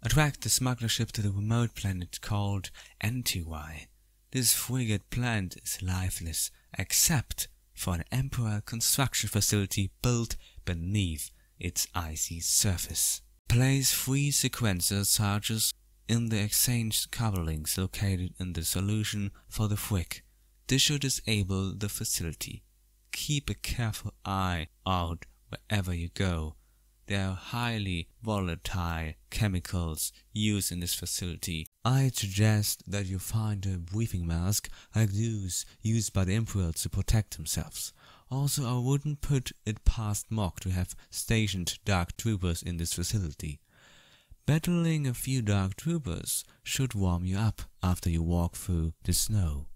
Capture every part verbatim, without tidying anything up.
Attract the smuggler ship to the remote planet called N T Y. This frigate plant is lifeless except for an Imperial construction facility built beneath its icy surface. Place three sequencer charges in the exchange couplings located in the solution for the frig. This should disable the facility. Keep a careful eye out wherever you go. There are highly volatile chemicals used in this facility. I suggest that you find a breathing mask like those used by the Imperials to protect themselves. Also, I wouldn't put it past Mock to have stationed Dark Troopers in this facility. Battling a few Dark Troopers should warm you up after you walk through the snow.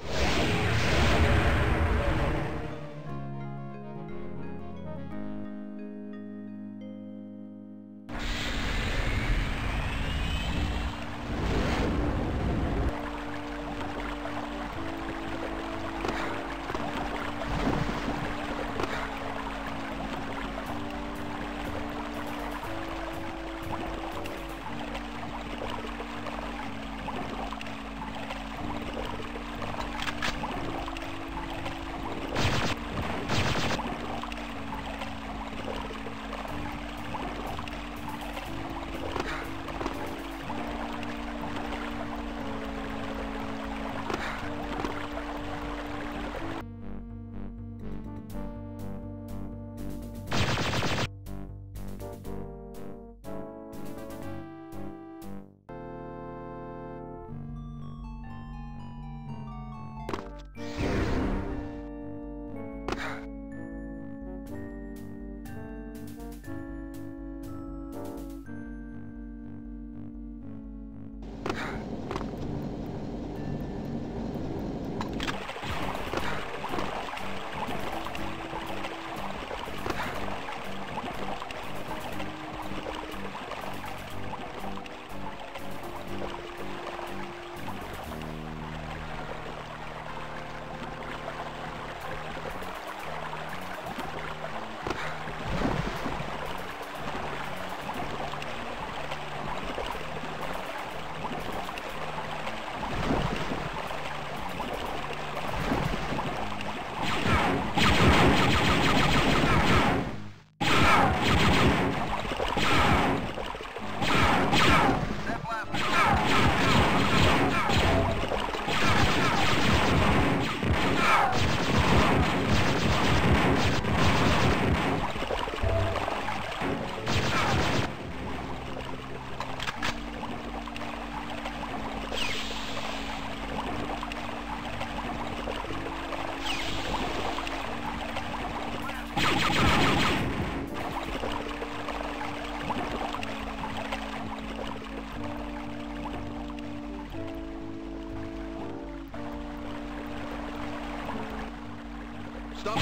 Stop.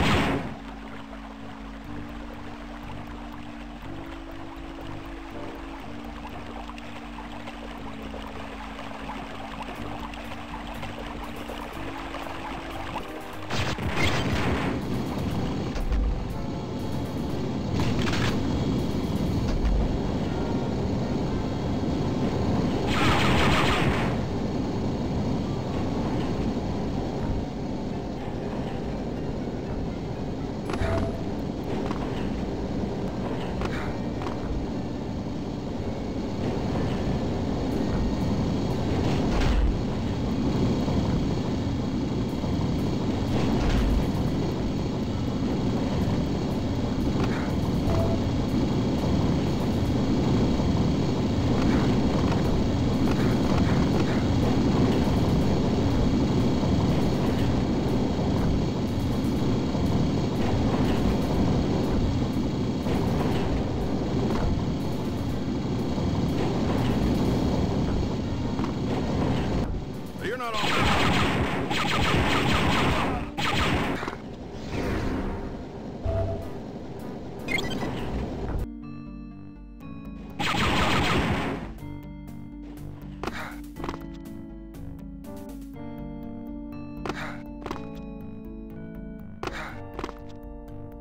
You're not on.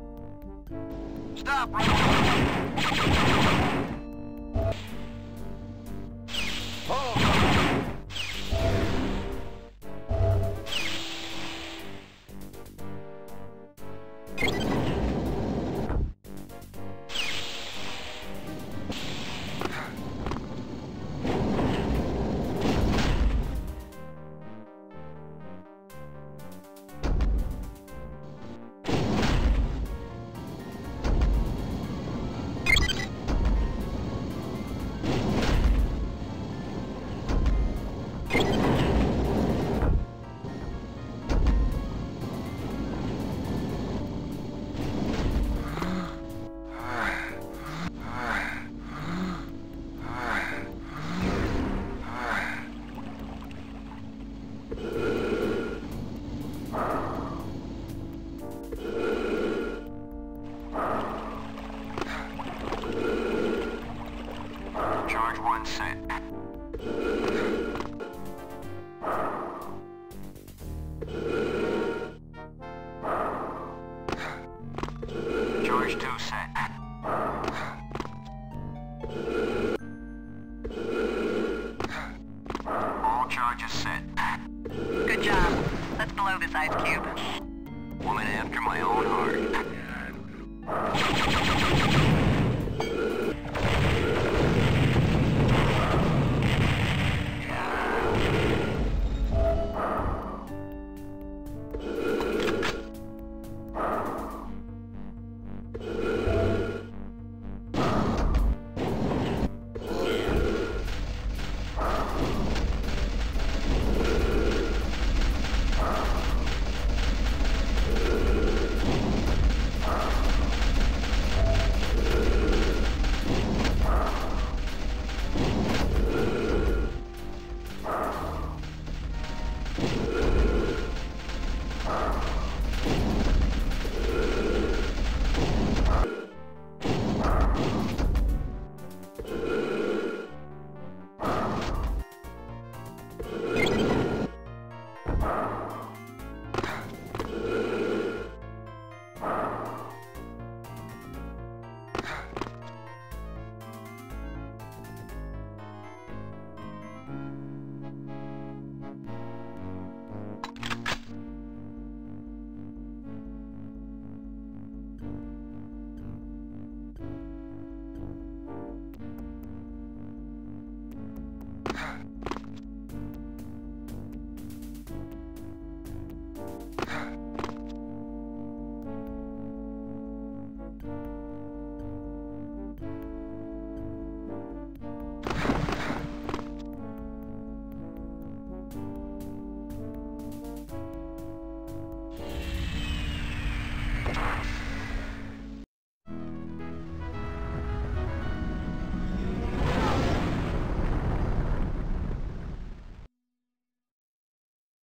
Stop, right? besides Cube? Woman after my own heart.